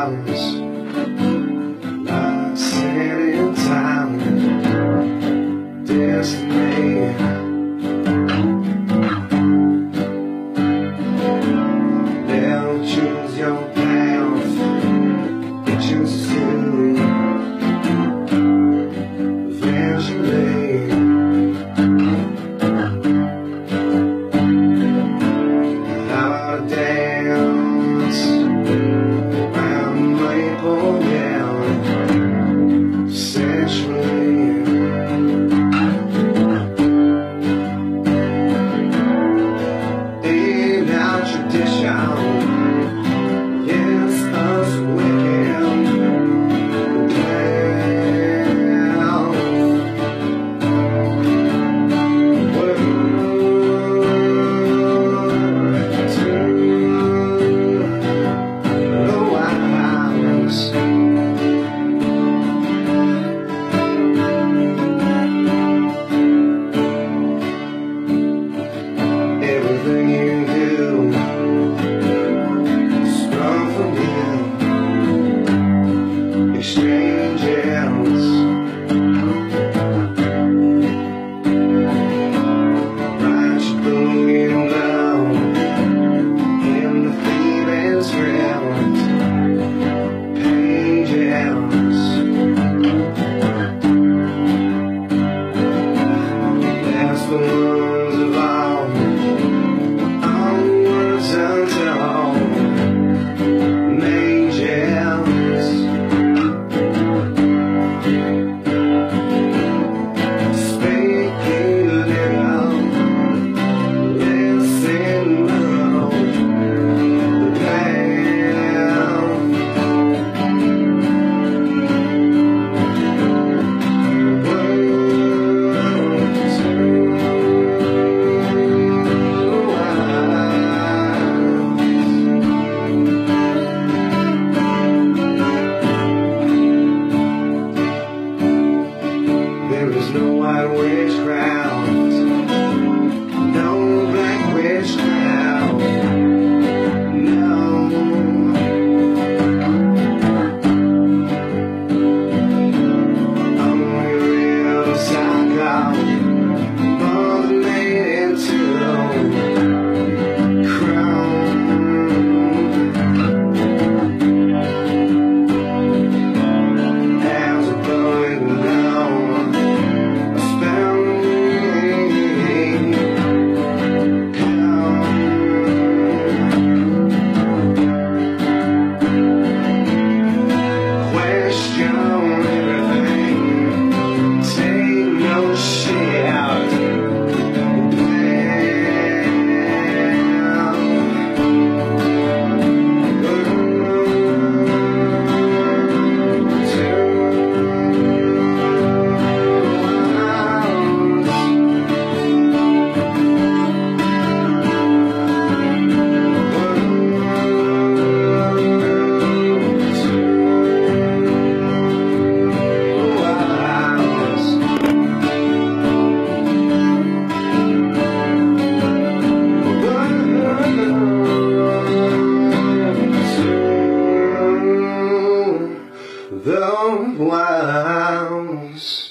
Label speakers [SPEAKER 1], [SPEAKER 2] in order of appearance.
[SPEAKER 1] clouds, like sand in time, destiny. They'll choose your path, they choose to eventually. Dance round maple down sexually. In our tradition, yes, us wicked everything you do sprung from you. Exchanges, write your book in love, in the feelings round pages. That's the ones of all onwards until mages. Speaking little, listen little, the pagan. There is no white witchcraft, no black witchcraft, no. Only real psycho, both made into crown. As a boy alone, the wilds.